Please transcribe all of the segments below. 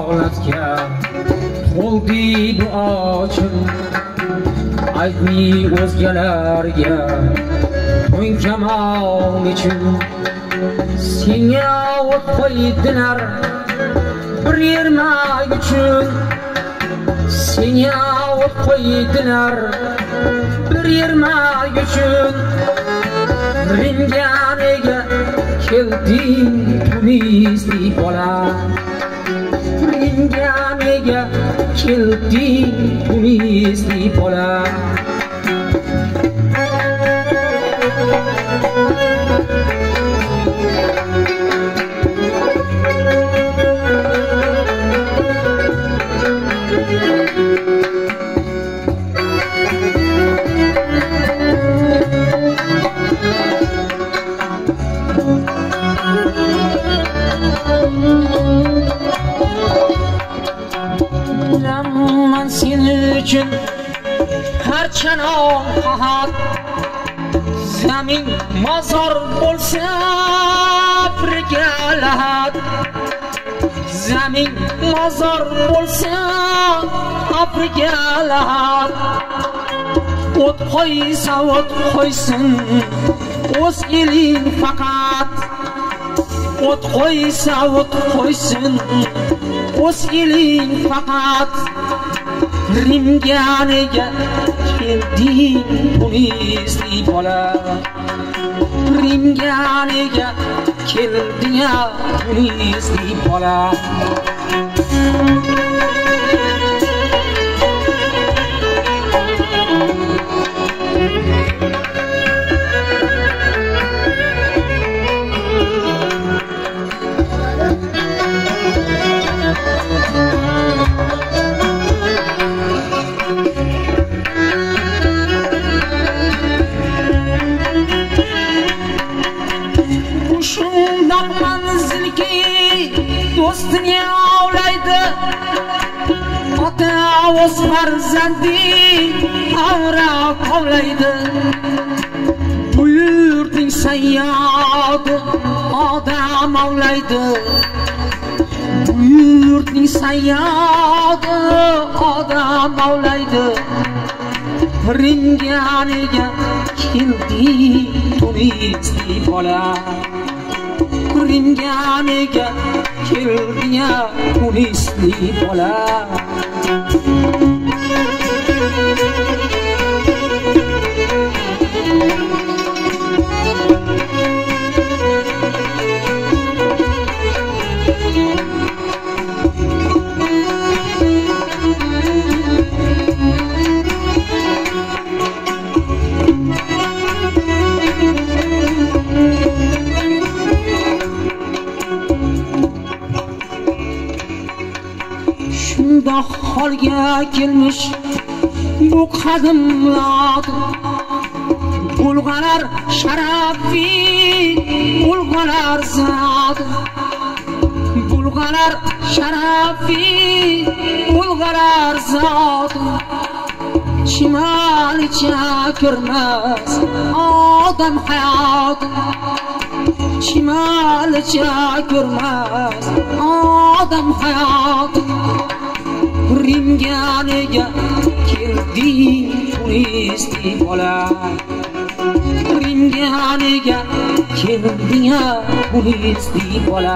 holatga to'ldi bu ochim aytmi o'zgalarga to'ng kamon uchun senga o't qo'ydilar bir yermak uchun senga o't qo'ydilar bir yermak uchun ringaniga kelding tunislik bola ringaniga kelding tunislik bola Bilaman senin için her çanon qahat zamin mozor bo'lsa birga lahat zamin mozor bo'lsa birga lahat o't qo'ysa o't qo'ysin o'z eling faqat o't qo'ysa o't qo'ysin o'z eling faqat ringaniga kelding tunislik bola ringaniga kelding tunislik bola do'stini ovlaydi ota o'z farzandi avra qovlaydi bu yurtning sayyodi odam ovlaydi bu yurtning sayyodi odam ovlaydi ringaniga kelding tunislik bola ringaniga kelding tunislik bola shundoq holga kelmish bu qadimlar bulg'alar sharafi bulg'alar zot bulg'alar sharafi bulg'alar zot shimolicha kirmas odam hayot shimolicha kirmas odam hayot ringaniga kelding tunislik bola ringaniga kelding tunislik bola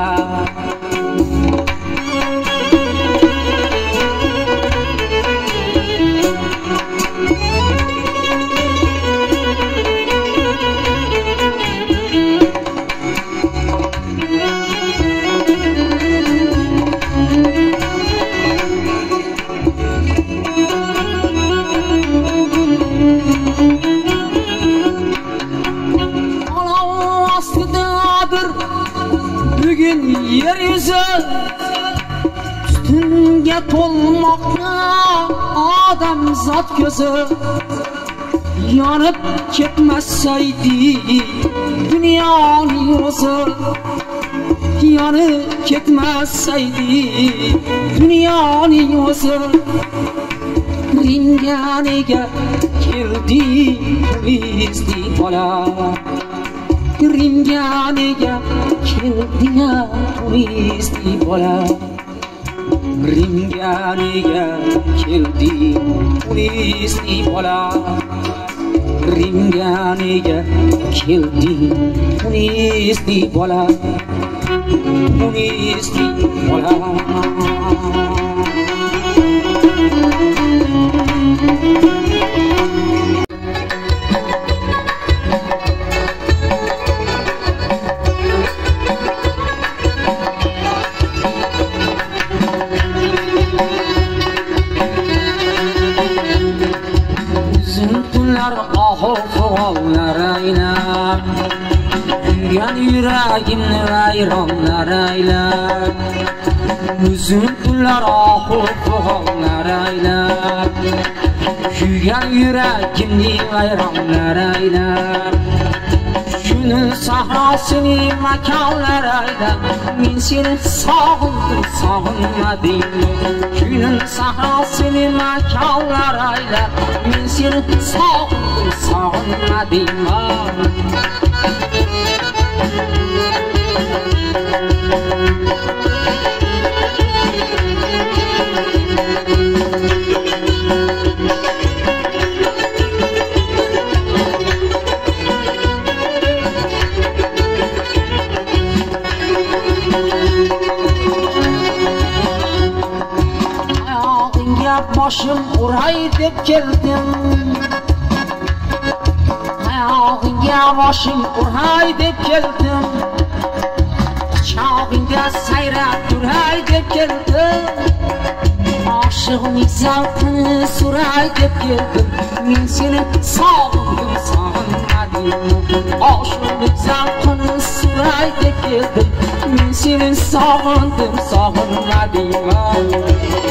yer yüzü üstünge to'lmoqda odam zot ko'zi yonib ketmasaydi dunyoning o'zi yonib ketmasaydi dunyoning o'zi ringaniga kelding tunislik bola ringaniga kelding tunislik bola rimganiga keldi Tunisli bola rimganiga keldi Tunisli bola Tunisli bola Yüreğimni vayronlar aylar Uzun kunlar ahu fuğanlar aylar Kuygan yüreğimni vayronlar aylar Günün sahrasını makanlar aylar Men seni sağındım sağınmadım Günün sahrasını makanlar aylar Men seni sağındım sağınmadım Başım uray deb keldim Ayağınga başım uray deb keldim Çağınga sayrab duray deb keldim Aşığın zavqini suray deb keldim Men seni sog'indim sog'inmadim Aşığın zavqini suray deb keldim Men seni sog'indim sog'inmadim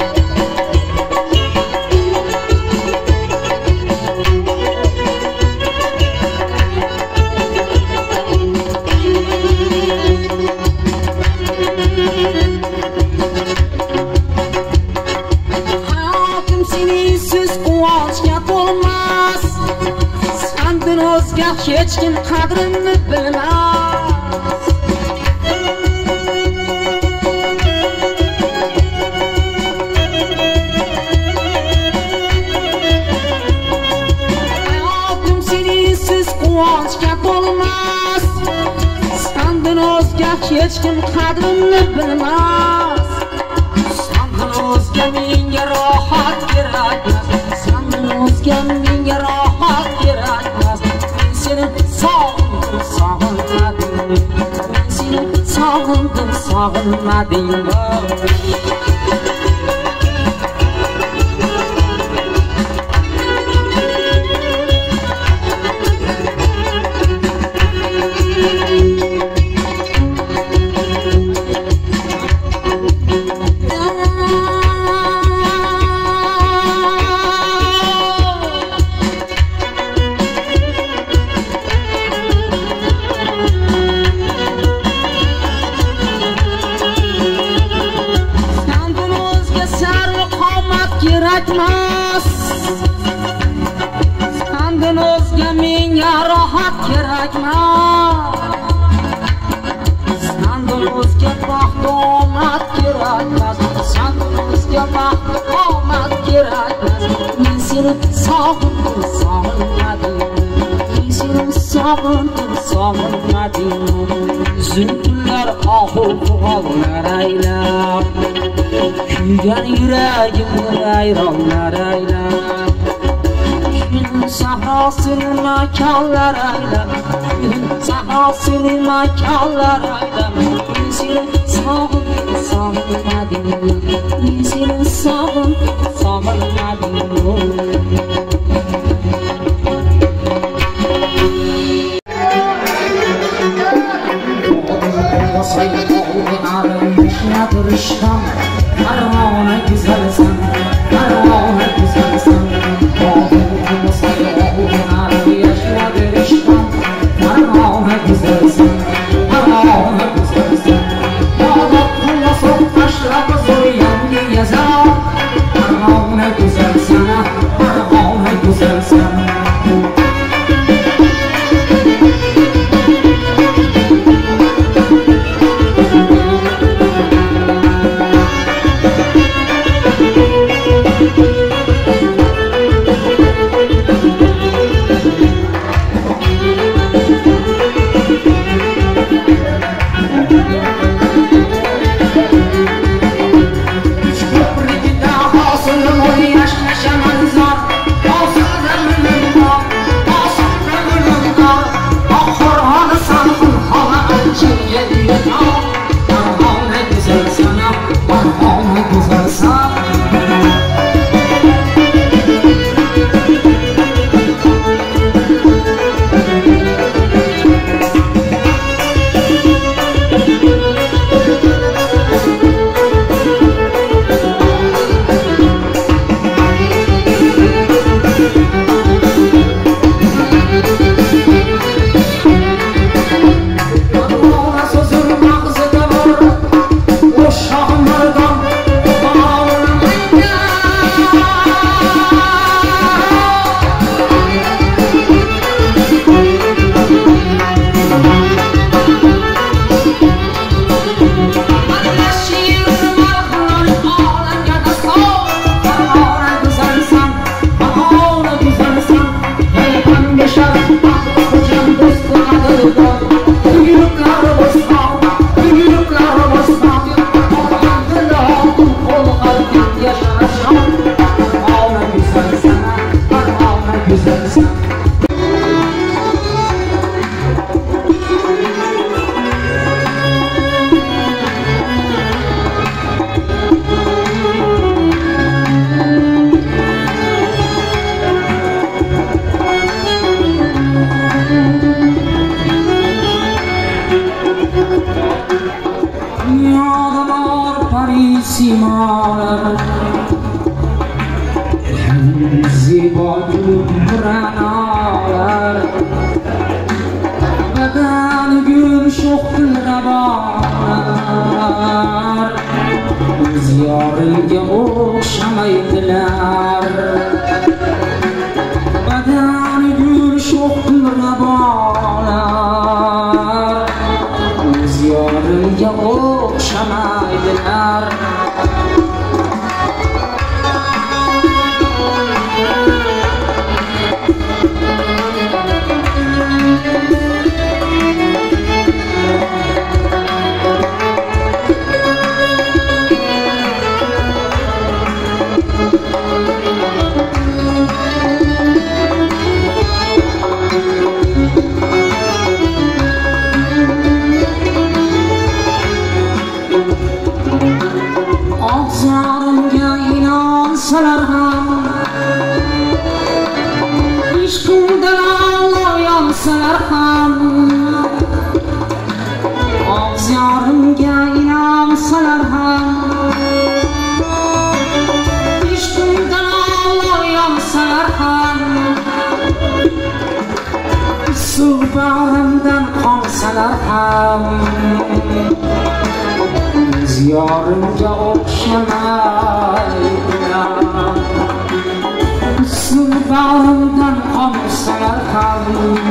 Hech kim qadrini bilmas Hayotim sensiz quvonchga to'lmas Sendan o'zga hech kim qadrini bilmas Sendan o'zga menga rohat kerakmas Sendan o'zga menga rohat kerakmas Sog'indim sog'inmadim Men seni sog'indim sog'inmadim Sendan o'zga menga rohat kerakmas Sendan o'zga baxt omad kerakmas Sendan o'zga baxt omad kerakmas Men seni sog'indim sog'inmadim Men seni sog'indim sog'inmadim Uzun kunlar ohu fuğanlar aylab Kuygan yüreğimni vayronlar aylar Günün sahrasını makanlar aylar Günün sahrasını makanlar aylar Men seni sog'indim sog'inmadim Men seni sog'indim sog'inmadim Armağana güzelsen, armağana güzelsen Bağımın sayılarına yaşa derişten Armağana güzelsen, armağana güzelsen Bağdatlıya sok taşla zoyan diye yazar Armağana güzelsen, armağana güzelsen yaşarsan Armağan'a güzel sana, armağan'a güzel sana. Simalar ziba gülüranar beden gül şoqtira bağlar ziyorilga o'xshamaydilar beden gül şoqtira bağlar ziyorilga o'xshamaydilar Ağzlarımga inansalar ham ishqimdan oyansalar ham Ağzlarımga inansalar ham ishqimdan oyansalar ham suv bag'rimdan qonsalar ham ziyorimga o'xshamaydilar suv bag'rimdan qonsalar ham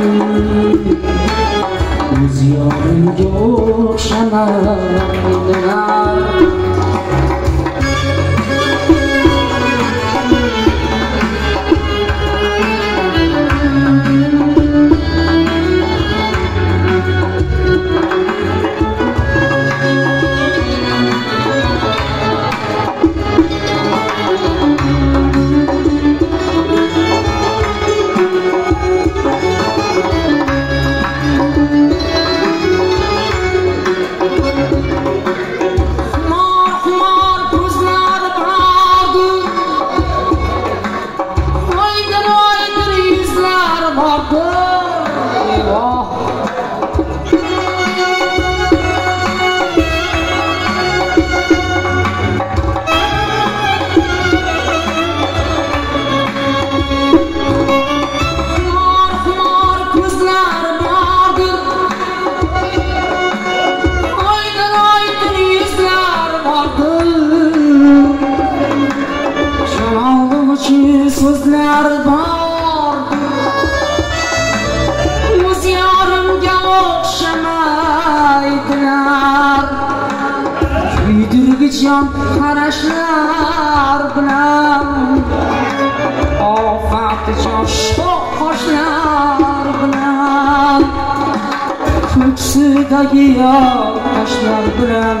ziyorimga o'xshamaydilar sözler var o'z yorimga o'xshamaydilar kuydirgich yon qarashlar bilan ofati joshtoq qoshlar bilan ko'ksidagi yoshlar bilan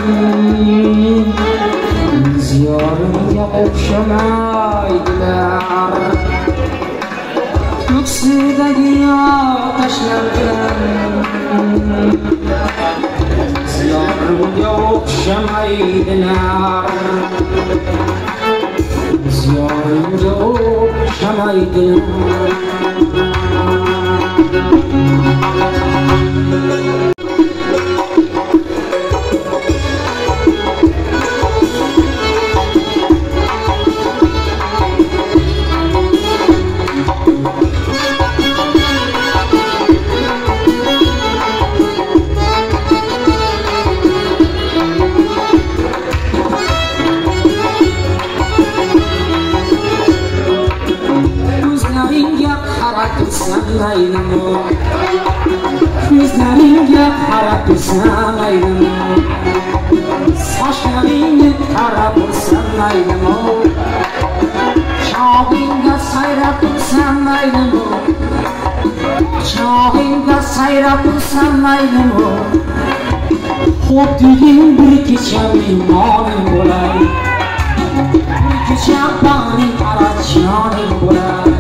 ziyorimga o'xshamaydilar ko'ksidagi yoshlar bilan ziyorimga o'xshamaydilar ziyorimga o'xshamaydilar Ko'zlaringga qarab tursam maylimi sochlaringga qarab tursam maylimi chog'ingga sayrab tursam maylimi chog'ingga sayrab tursam maylimi xuddi bir kecha mehmonim bo'lay کشم بانی پرچانی بلند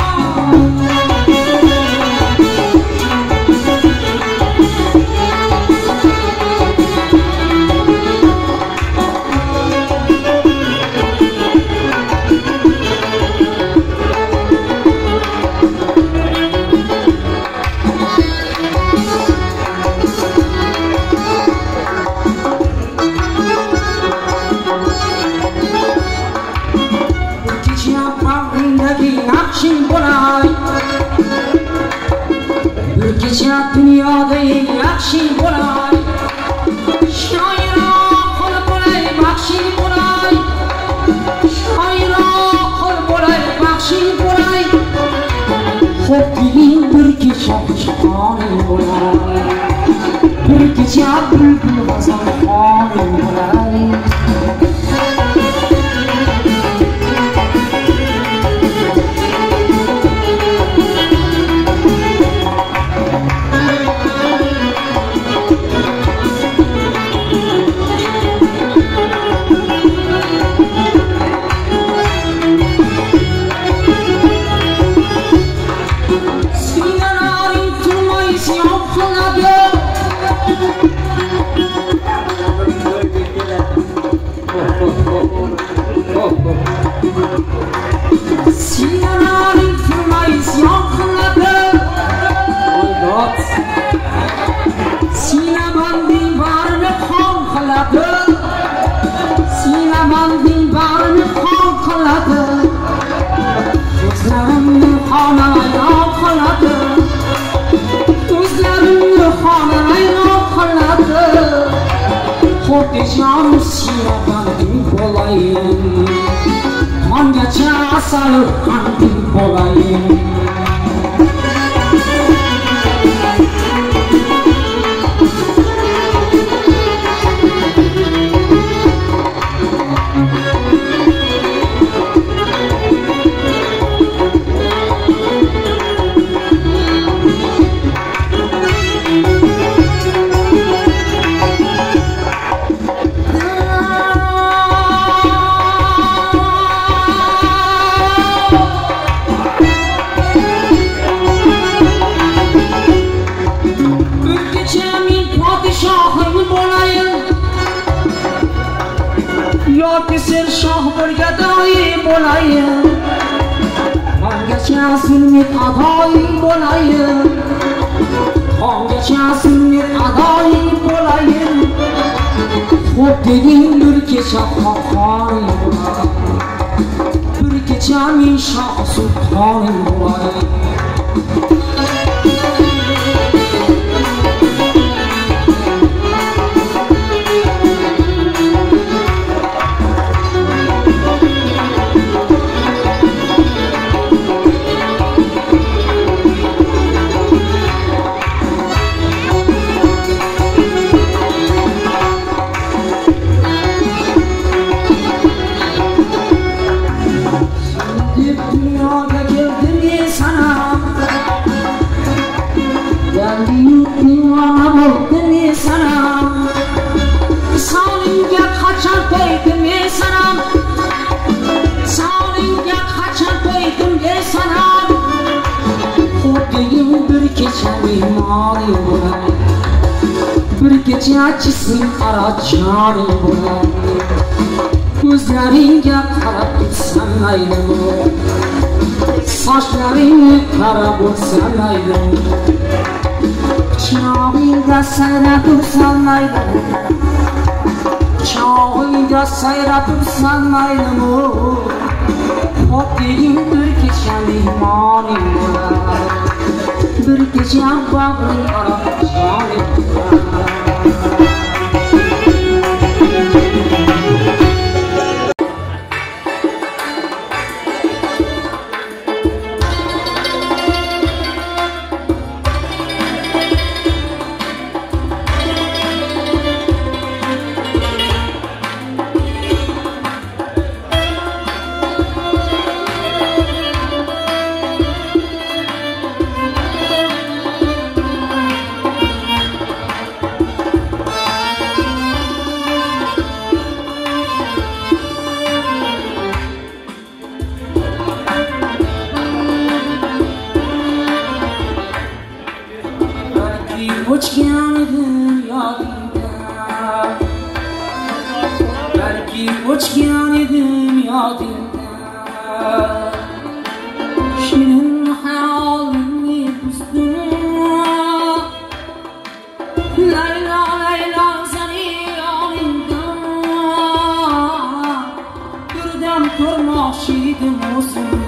dünyada yaxshi bo'lay shoirroq qil bo'lay baxshi bo'lay shoirroq qil bo'lay baxshi bo'lay xo'p degin bir kecha xonim bo'lay bir kecha bulbul g'azal xonim bo'lay Canım siradan olayım Mangaca asal kandim olayım Sen şah bo'lgadoy bo'layim Xongacha zulmet adoy bo'layim Xongacha zulmet adoy bo'layim Xo'p degin bir kecha xonim bo'layim Bir kecha men shoh sultonim bo'layim Bir gece açısın araçani bo'lay Ko'zlaringga qarab tutsam maylimi Sochlaringni qarab o'tsam maylimi Quchog'ingda sayrab tursam maylimi Quchog'ingda sayrab tursam maylimi Xo'p degin bir kecha mehmoning bo'lay Bir kecha bag'ring araçani edim yodimda shirin hayolingni buzdim Laylo Laylo seni yonimda birdan ko'rmoqchi edim o'zimni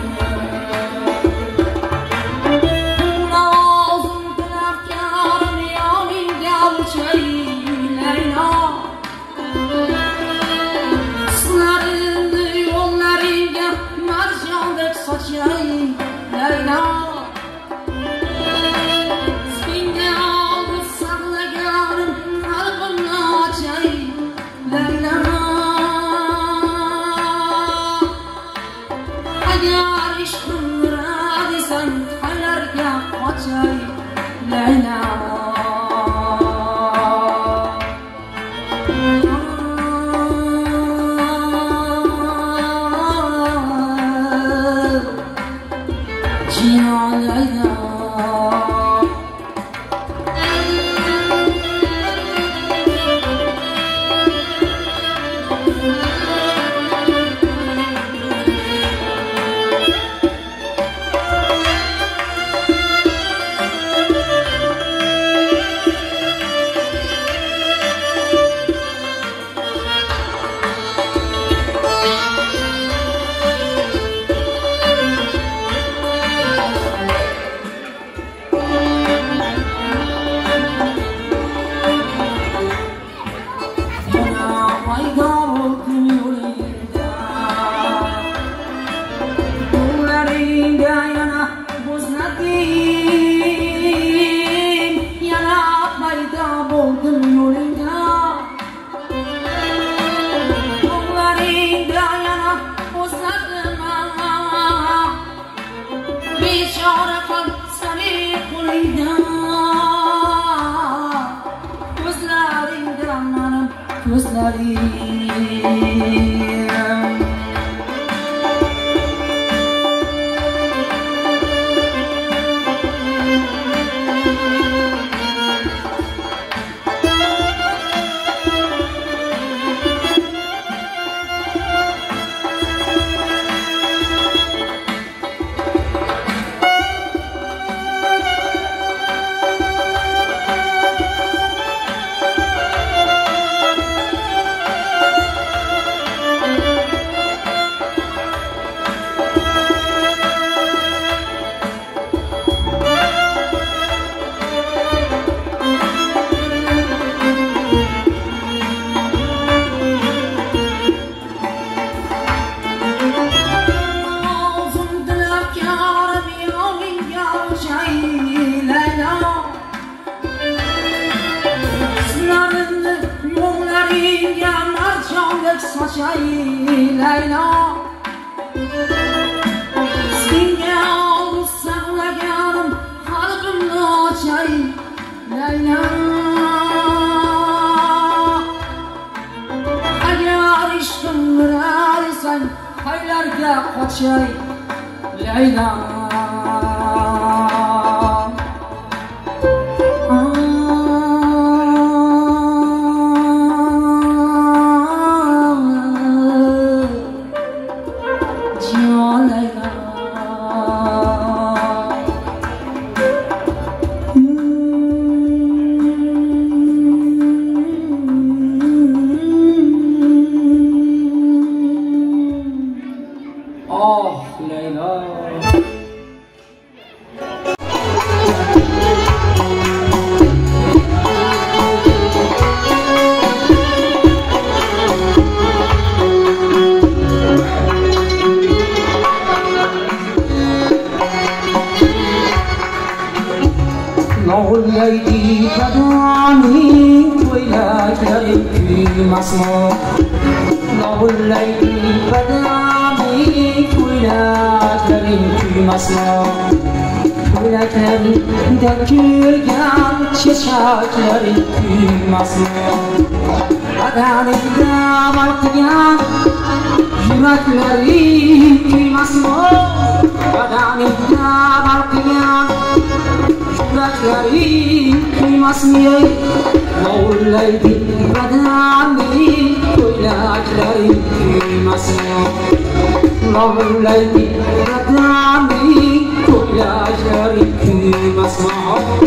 Yürekleri kıymasın Lovullaydi badani ko'ylaklar kiymasin. Lovullaydi badani ko'ylaklar kiymasin.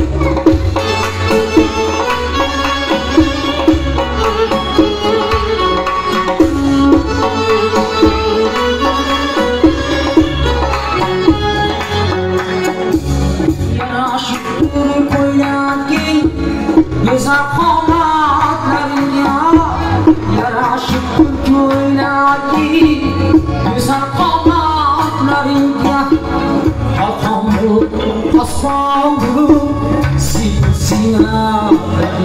Güzel komatlarına yaraşıp ko'ylagi güzel komatlarına Halkam bu asfal bu simsiyah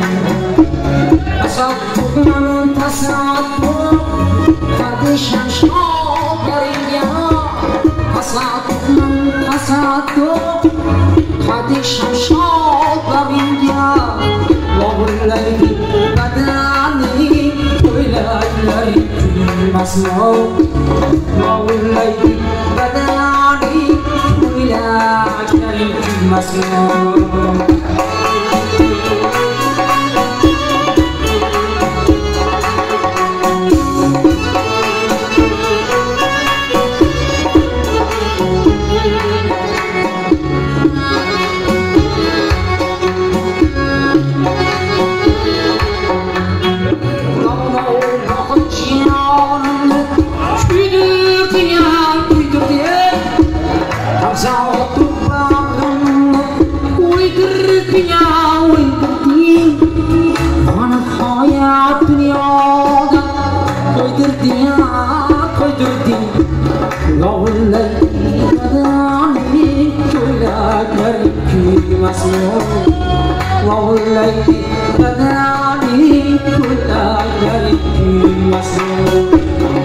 Asal tukmanın tasat bu kardeşim şoklarına Asal tukmanın tasat bu kardeşim şoklarına Lovullaydi badani ko'ylaklar kiymasin. Lovullaydi badani ko'ylaklar kiymasin. Lovullaydi badani ko'ylaklar kiymasin. Lovullaydi badani ko'ylaklar kiymasin.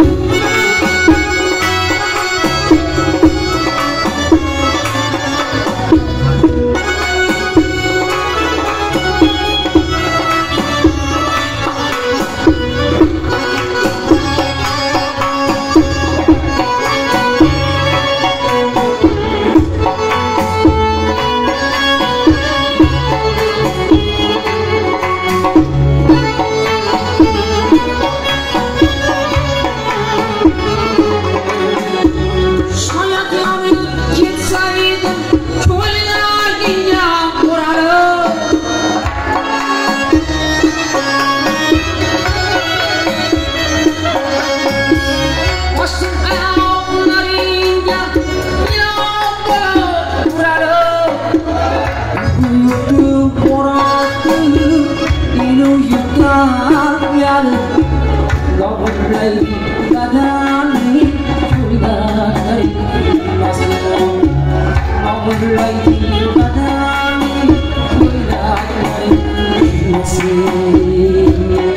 Lovullaydi badani ko'ylaklar kiymasin. Lovullaydi badani ko'ylaklar kiymasin.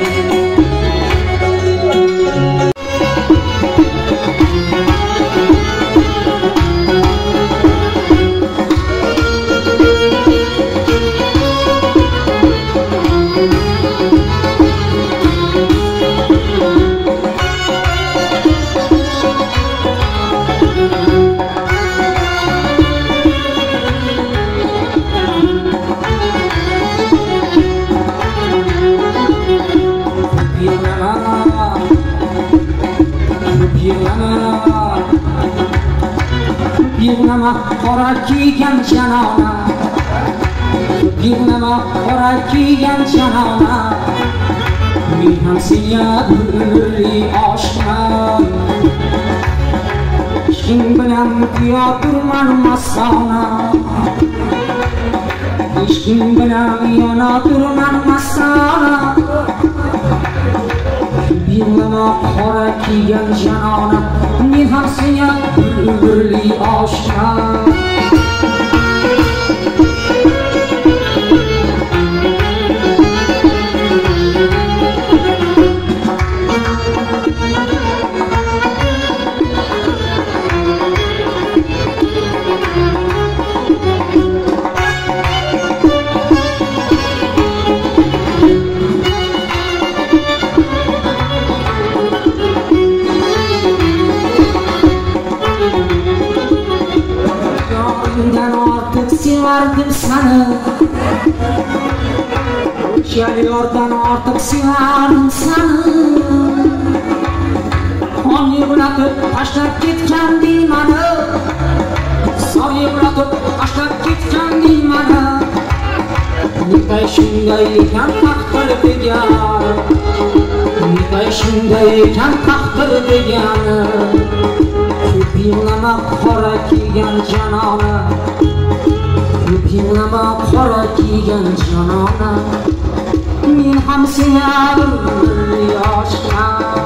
Yig'lama qora kiygan janona Yig'lama qora kiygan janona Men ham senga gulli oshiqman Ishqing bilan yoturman mastona Ishqing bilan yoturman mastona Yig'lama qora kiygan janona Men ham senga gulli oshiqman Geliyordan artık severim seni. Kan yıpratıp taşlap gitken dimeni. Sar yıpratıp taşlap gitken dimeni. Nitay shundaykan taqdir degani. Nitay shundaykan taqdir degani. Ko'p yig'lama qora kiygan janona. Ko'p yig'lama qora kiygan janona. Men ham sevarim yoshga.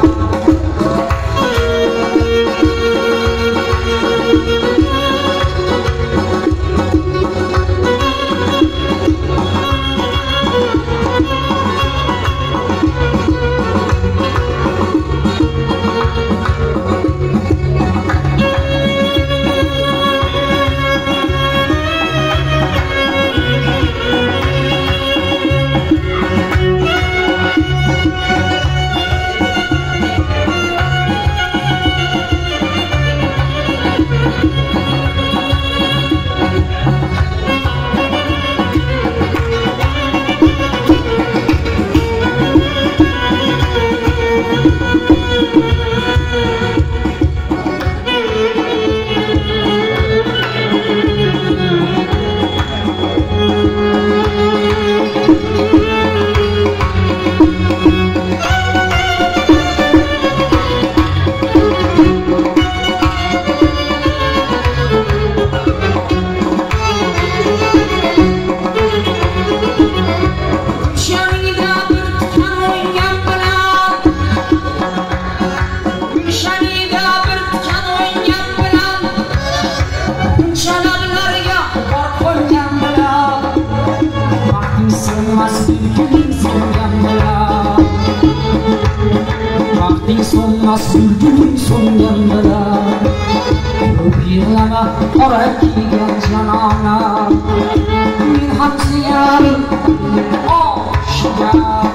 Sürgün sondan bela. Ko'p yig'lama qora kiygan janona. Men ham sevarim oshiga.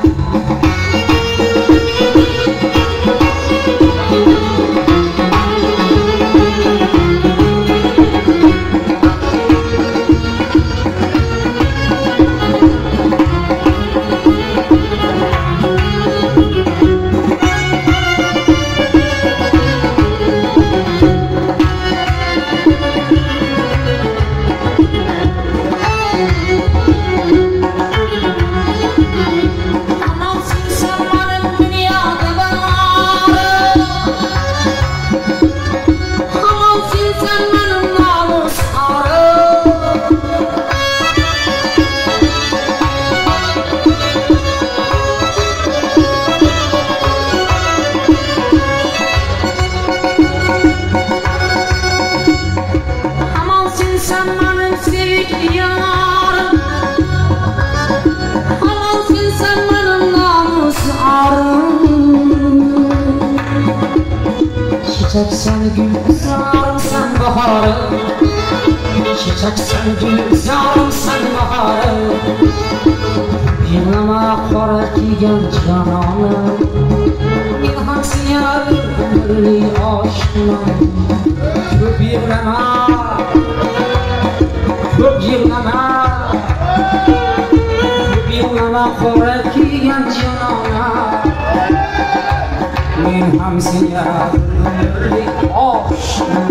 Çiçeksen gül sarımsan baharı. Çiçeksen gül sarımsan baharı. Yığlama qora kiygan janona. Men ham sevarim ömürli oshna. Ko'p yig'lama, ko'p yig'lama. Ko'p yig'lama qora kiygan janona. Men ham sevarim ömürli oshna.